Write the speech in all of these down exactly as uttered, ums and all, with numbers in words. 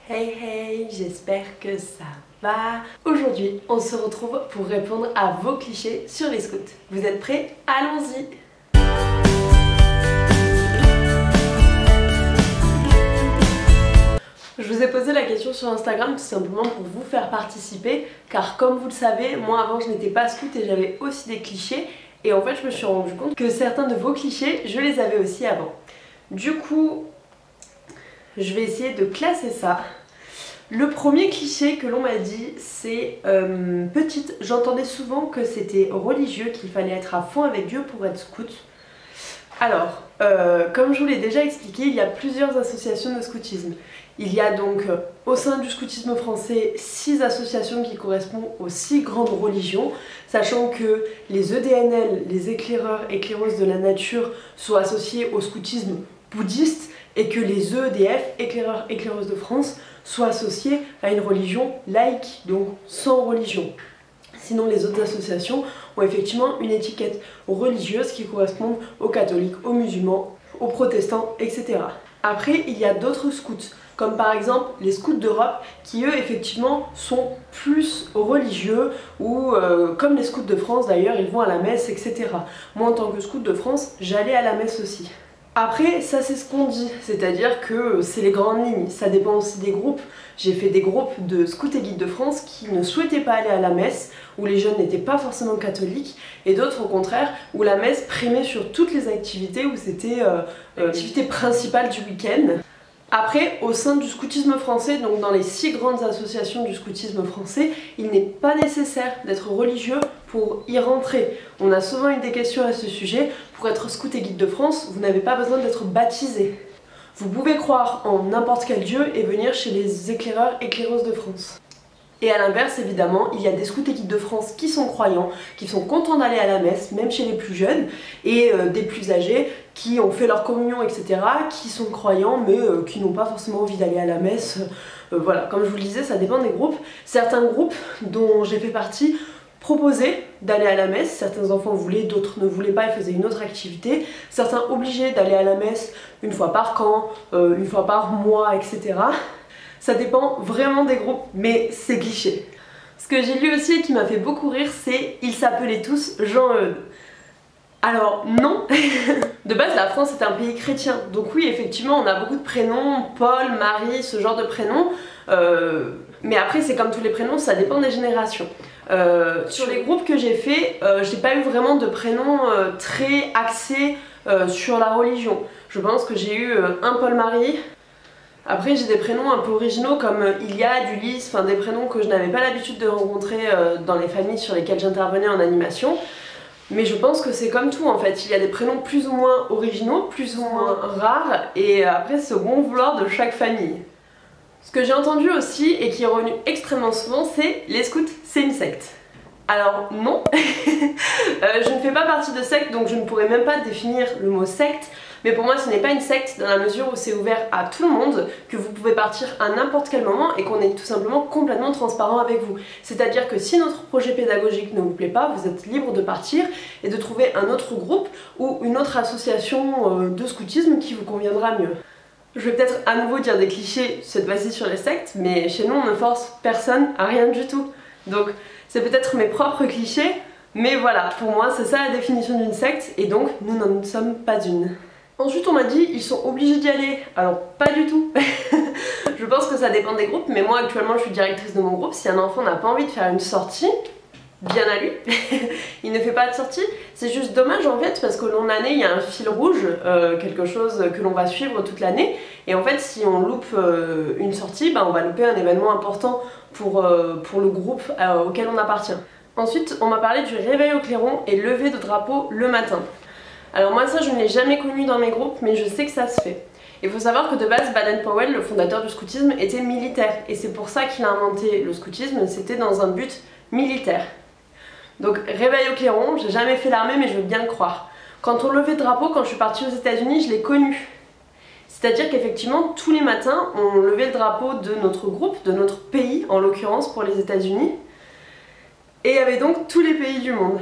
Hey hey, j'espère que ça va. Aujourd'hui, on se retrouve pour répondre à vos clichés sur les scouts. Vous êtes prêts? Allons-y! Je vous ai posé la question sur Instagram tout simplement pour vous faire participer, car comme vous le savez, moi avant je n'étais pas scout et j'avais aussi des clichés, et en fait je me suis rendu compte que certains de vos clichés, je les avais aussi avant. Du coup, je vais essayer de classer ça. Le premier cliché que l'on m'a dit, c'est euh, petite, j'entendais souvent que c'était religieux, qu'il fallait être à fond avec Dieu pour être scout. Alors, euh, comme je vous l'ai déjà expliqué, il y a plusieurs associations de scoutisme. Il y a donc euh, au sein du scoutisme français six associations qui correspondent aux six grandes religions, sachant que les E D N L, les éclaireurs, éclaireuses de la nature, sont associés au scoutisme bouddhiste et que les E E D F, éclaireurs, éclaireuses de France, soient associés à une religion laïque, donc sans religion. Sinon, les autres associations ont effectivement une étiquette religieuse qui correspond aux catholiques, aux musulmans, aux protestants, et cetera. Après, il y a d'autres scouts, comme par exemple les scouts d'Europe, qui eux, effectivement, sont plus religieux, ou euh, comme les scouts de France d'ailleurs, ils vont à la messe, et cetera. Moi, en tant que scout de France, j'allais à la messe aussi. Après, ça c'est ce qu'on dit, c'est-à-dire que c'est les grandes lignes, ça dépend aussi des groupes. J'ai fait des groupes de scouts et guides de France qui ne souhaitaient pas aller à la messe, où les jeunes n'étaient pas forcément catholiques, et d'autres au contraire, où la messe primait sur toutes les activités, où c'était euh, l'activité principale du week-end. Après, au sein du scoutisme français, donc dans les six grandes associations du scoutisme français, il n'est pas nécessaire d'être religieux pour y rentrer. On a souvent eu des questions à ce sujet. Pour être scout et guide de France, vous n'avez pas besoin d'être baptisé. Vous pouvez croire en n'importe quel dieu et venir chez les éclaireurs éclaireuses de France. Et à l'inverse, évidemment, il y a des scouts et guides de France qui sont croyants, qui sont contents d'aller à la messe, même chez les plus jeunes, et euh, des plus âgés qui ont fait leur communion, et cetera, qui sont croyants, mais euh, qui n'ont pas forcément envie d'aller à la messe. Euh, voilà, comme je vous le disais, ça dépend des groupes. Certains groupes, dont j'ai fait partie, proposaient d'aller à la messe. Certains enfants voulaient, d'autres ne voulaient pas et faisaient une autre activité. Certains obligeaient d'aller à la messe une fois par camp, euh, une fois par mois, et cetera. Ça dépend vraiment des groupes, mais c'est cliché. Ce que j'ai lu aussi et qui m'a fait beaucoup rire, c'est « Ils s'appelaient tous Jean-Eudes ». Alors non. De base, la France est un pays chrétien, donc oui, effectivement, on a beaucoup de prénoms, Paul, Marie, ce genre de prénoms. Euh, mais après, c'est comme tous les prénoms, ça dépend des générations. Euh, sur les groupes que j'ai fait, euh, j'ai pas eu vraiment de prénoms euh, très axés euh, sur la religion. Je pense que j'ai eu euh, un Paul-Marie. Après, j'ai des prénoms un peu originaux comme Iliade, Ulysse, enfin des prénoms que je n'avais pas l'habitude de rencontrer euh, dans les familles sur lesquelles j'intervenais en animation. Mais je pense que c'est comme tout en fait, il y a des prénoms plus ou moins originaux, plus ou moins rares, et après c'est au bon vouloir de chaque famille. Ce que j'ai entendu aussi, et qui est revenu extrêmement souvent, c'est « les scouts, c'est une secte ». Alors non, euh, je ne fais pas partie de secte, donc je ne pourrais même pas définir le mot secte, mais pour moi ce n'est pas une secte dans la mesure où c'est ouvert à tout le monde, que vous pouvez partir à n'importe quel moment et qu'on est tout simplement complètement transparent avec vous. C'est-à-dire que si notre projet pédagogique ne vous plaît pas, vous êtes libre de partir et de trouver un autre groupe ou une autre association de scoutisme qui vous conviendra mieux. Je vais peut-être à nouveau dire des clichés cette fois-ci sur les sectes, mais chez nous on ne force personne à rien du tout. Donc c'est peut-être mes propres clichés, mais voilà, pour moi c'est ça la définition d'une secte, et donc nous n'en sommes pas une. Ensuite on m'a dit ils sont obligés d'y aller. Alors pas du tout. Je pense que ça dépend des groupes, mais moi actuellement je suis directrice de mon groupe. Si un enfant n'a pas envie de faire une sortie, bien à lui, il ne fait pas de sortie. C'est juste dommage en fait parce que l'an année il y a un fil rouge, euh, quelque chose que l'on va suivre toute l'année, et en fait si on loupe euh, une sortie, bah, on va louper un événement important pour, euh, pour le groupe euh, auquel on appartient. Ensuite on m'a parlé du réveil au clairon et lever de drapeau le matin. Alors moi ça je ne l'ai jamais connu dans mes groupes, mais je sais que ça se fait. Il faut savoir que de base Baden-Powell, le fondateur du scoutisme, était militaire, et c'est pour ça qu'il a inventé le scoutisme, c'était dans un but militaire. Donc réveil au clairon, j'ai jamais fait l'armée mais je veux bien le croire. Quand on levait le drapeau, quand je suis partie aux États-Unis, je l'ai connu. C'est-à-dire qu'effectivement tous les matins on levait le drapeau de notre groupe, de notre pays en l'occurrence pour les États-Unis, et il y avait donc tous les pays du monde.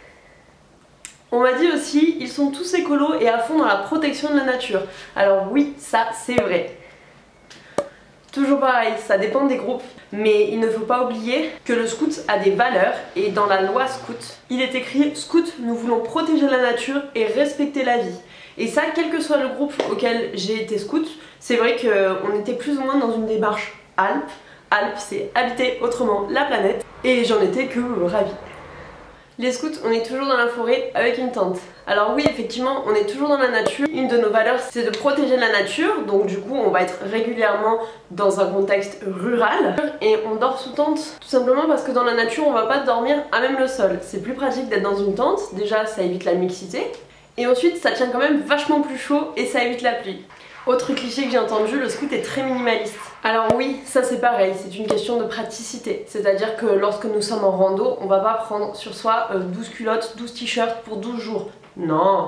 On m'a dit aussi, ils sont tous écolos et à fond dans la protection de la nature. Alors oui, ça c'est vrai. Toujours pareil, ça dépend des groupes, mais il ne faut pas oublier que le scout a des valeurs et dans la loi scout, il est écrit scout, nous voulons protéger la nature et respecter la vie. Et ça, quel que soit le groupe auquel j'ai été scout, c'est vrai qu'on était plus ou moins dans une démarche Alpes. Alpes, c'est habiter autrement la planète et j'en étais que ravie. Les scouts, on est toujours dans la forêt avec une tente. Alors oui, effectivement, on est toujours dans la nature. Une de nos valeurs, c'est de protéger la nature. Donc du coup, on va être régulièrement dans un contexte rural. Et on dort sous tente, tout simplement parce que dans la nature, on va pas dormir à même le sol. C'est plus pratique d'être dans une tente. Déjà, ça évite la mixité. Et ensuite, ça tient quand même vachement plus chaud et ça évite la pluie. Autre cliché que j'ai entendu, le scout est très minimaliste. Alors oui, ça c'est pareil, c'est une question de praticité. C'est-à-dire que lorsque nous sommes en rando, on va pas prendre sur soi douze culottes, douze t-shirts pour douze jours. Non.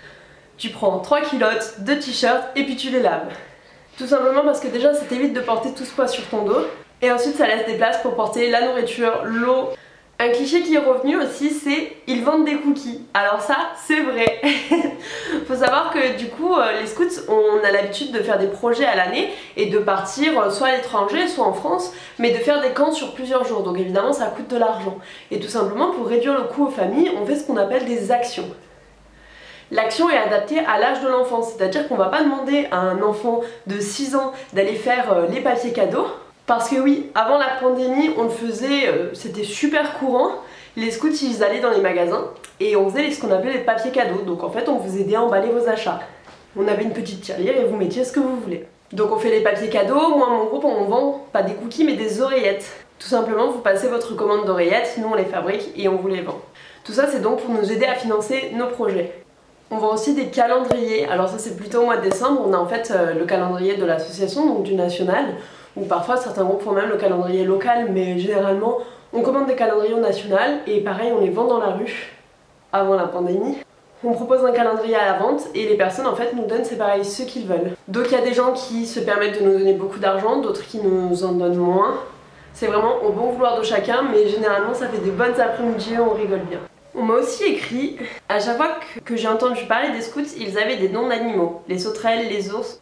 Tu prends trois culottes, deux t-shirts et puis tu les laves. Tout simplement parce que déjà ça t'évite de porter tout ce poids sur ton dos. Et ensuite ça laisse des places pour porter la nourriture, l'eau. Un cliché qui est revenu aussi, c'est ils vendent des cookies. Alors ça, c'est vrai. Faut savoir que du coup, les scouts, on a l'habitude de faire des projets à l'année et de partir soit à l'étranger, soit en France, mais de faire des camps sur plusieurs jours. Donc évidemment, ça coûte de l'argent. Et tout simplement, pour réduire le coût aux familles, on fait ce qu'on appelle des actions. L'action est adaptée à l'âge de l'enfant, c'est-à-dire qu'on va pas demander à un enfant de six ans d'aller faire les papiers cadeaux. Parce que oui, avant la pandémie, on le faisait, euh, c'était super courant. Les scouts, ils allaient dans les magasins et on faisait ce qu'on appelait les papiers cadeaux. Donc en fait, on vous aidait à emballer vos achats. On avait une petite tirelire et vous mettiez ce que vous voulez. Donc on fait les papiers cadeaux. Moi, mon groupe, on vend pas des cookies mais des oreillettes. Tout simplement, vous passez votre commande d'oreillettes, nous on les fabrique et on vous les vend. Tout ça, c'est donc pour nous aider à financer nos projets. On vend aussi des calendriers. Alors ça, c'est plutôt au mois de décembre. On a en fait euh, le calendrier de l'association, donc du national. Ou parfois certains groupes font même le calendrier local, mais généralement on commande des calendriers au national et pareil on les vend dans la rue avant la pandémie. On propose un calendrier à la vente et les personnes en fait nous donnent, c'est pareil, ce qu'ils veulent. Donc il y a des gens qui se permettent de nous donner beaucoup d'argent, d'autres qui nous en donnent moins. C'est vraiment au bon vouloir de chacun, mais généralement ça fait des bonnes après-midi et on rigole bien. On m'a aussi écrit, à chaque fois que j'ai entendu parler des scouts, ils avaient des noms d'animaux, les sauterelles, les ours.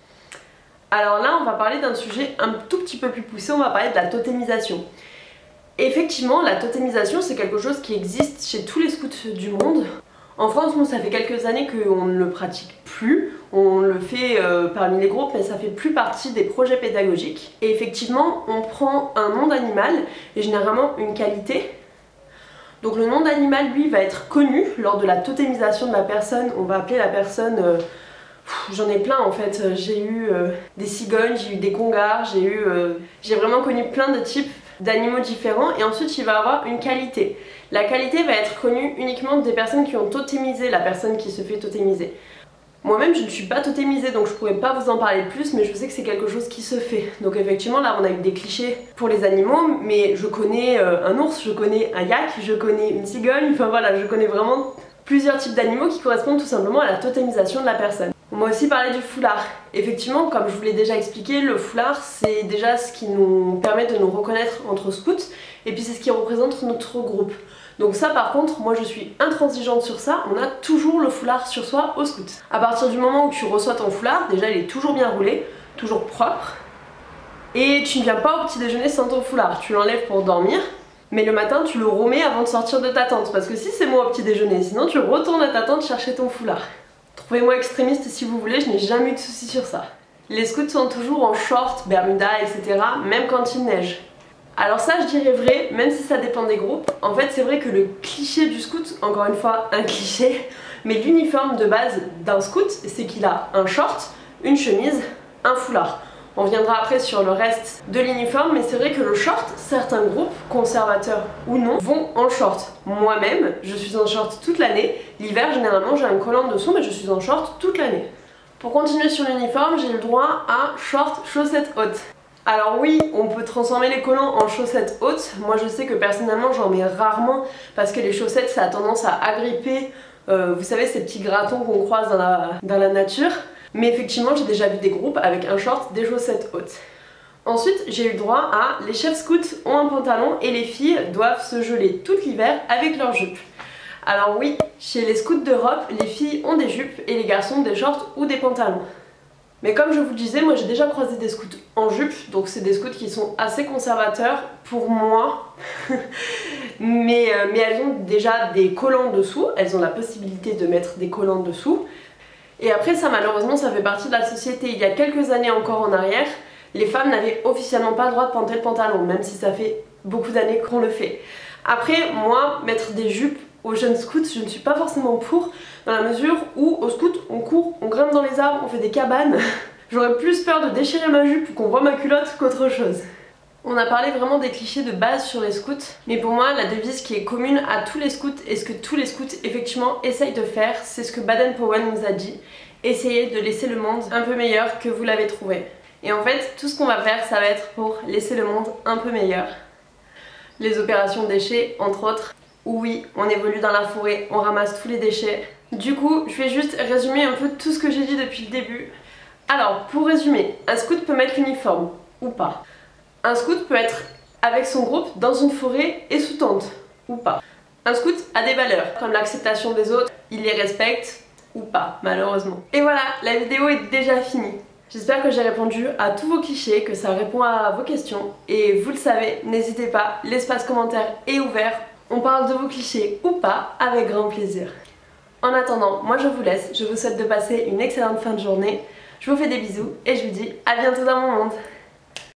Alors là, on va parler d'un sujet un tout petit peu plus poussé, on va parler de la totémisation. Effectivement, la totémisation, c'est quelque chose qui existe chez tous les scouts du monde. En France, nous, ça fait quelques années qu'on ne le pratique plus. On le fait euh, parmi les groupes, mais ça fait plus partie des projets pédagogiques. Et effectivement, on prend un nom d'animal, et généralement une qualité. Donc le nom d'animal, lui, va être connu lors de la totémisation de la personne. On va appeler la personne... Euh, J'en ai plein en fait, j'ai eu euh, des cigognes, j'ai eu des congars, j'ai eu, euh, j'ai vraiment connu plein de types d'animaux différents et ensuite il va avoir une qualité. La qualité va être connue uniquement des personnes qui ont totémisé la personne qui se fait totémiser. Moi-même je ne suis pas totémisée donc je pourrais pas vous en parler plus mais je sais que c'est quelque chose qui se fait. Donc effectivement là on a eu des clichés pour les animaux mais je connais euh, un ours, je connais un yak, je connais une cigogne, enfin voilà je connais vraiment plusieurs types d'animaux qui correspondent tout simplement à la totémisation de la personne. On m'a aussi parlé du foulard. Effectivement, comme je vous l'ai déjà expliqué, le foulard c'est déjà ce qui nous permet de nous reconnaître entre scouts et puis c'est ce qui représente notre groupe. Donc ça par contre, moi je suis intransigeante sur ça, on a toujours le foulard sur soi au scout. À partir du moment où tu reçois ton foulard, déjà il est toujours bien roulé, toujours propre et tu ne viens pas au petit déjeuner sans ton foulard, tu l'enlèves pour dormir. Mais le matin, tu le remets avant de sortir de ta tente. Parce que si c'est moi au petit déjeuner, sinon tu retournes à ta tente chercher ton foulard. Trouvez-moi extrémiste si vous voulez, je n'ai jamais eu de soucis sur ça. Les scouts sont toujours en short, bermuda, et cetera. Même quand il neige. Alors ça, je dirais vrai, même si ça dépend des groupes. En fait, c'est vrai que le cliché du scout, encore une fois, un cliché, mais l'uniforme de base d'un scout, c'est qu'il a un short, une chemise, un foulard. On viendra après sur le reste de l'uniforme, mais c'est vrai que le short, certains groupes, conservateurs ou non, vont en short. Moi-même, je suis en short toute l'année. L'hiver, généralement, j'ai un collant dessous, mais je suis en short toute l'année. Pour continuer sur l'uniforme, j'ai le droit à short, chaussettes hautes. Alors oui, on peut transformer les collants en chaussettes hautes. Moi, je sais que personnellement, j'en mets rarement parce que les chaussettes, ça a tendance à agripper, euh, vous savez, ces petits gratons qu'on croise dans la, dans la nature. Mais effectivement, j'ai déjà vu des groupes avec un short, des chaussettes hautes. Ensuite, j'ai eu le droit à les chefs scouts ont un pantalon et les filles doivent se geler tout l'hiver avec leurs jupes. Alors oui, chez les scouts d'Europe, les filles ont des jupes et les garçons des shorts ou des pantalons. Mais comme je vous le disais, moi j'ai déjà croisé des scouts en jupe, donc c'est des scouts qui sont assez conservateurs pour moi. mais, euh, mais elles ont déjà des collants dessous, elles ont la possibilité de mettre des collants dessous. Et après ça, malheureusement, ça fait partie de la société. Il y a quelques années encore en arrière, les femmes n'avaient officiellement pas le droit de porter le pantalon, même si ça fait beaucoup d'années qu'on le fait. Après, moi, mettre des jupes aux jeunes scouts, je ne suis pas forcément pour, dans la mesure où au scout on court, on grimpe dans les arbres, on fait des cabanes. J'aurais plus peur de déchirer ma jupe ou qu'on voit ma culotte qu'autre chose. On a parlé vraiment des clichés de base sur les scouts, mais pour moi la devise qui est commune à tous les scouts et ce que tous les scouts effectivement essayent de faire, c'est ce que Baden-Powell nous a dit: essayez de laisser le monde un peu meilleur que vous l'avez trouvé. Et en fait, tout ce qu'on va faire, ça va être pour laisser le monde un peu meilleur. Les opérations déchets, entre autres. Oui, on évolue dans la forêt, on ramasse tous les déchets. Du coup, je vais juste résumer un peu tout ce que j'ai dit depuis le début. Alors, pour résumer, un scout peut mettre l'uniforme, ou pas. Un scout peut être avec son groupe dans une forêt et sous tente, ou pas. Un scout a des valeurs, comme l'acceptation des autres, il les respecte, ou pas, malheureusement. Et voilà, la vidéo est déjà finie. J'espère que j'ai répondu à tous vos clichés, que ça répond à vos questions. Et vous le savez, n'hésitez pas, l'espace commentaire est ouvert. On parle de vos clichés ou pas, avec grand plaisir. En attendant, moi je vous laisse, je vous souhaite de passer une excellente fin de journée. Je vous fais des bisous et je vous dis à bientôt dans mon monde.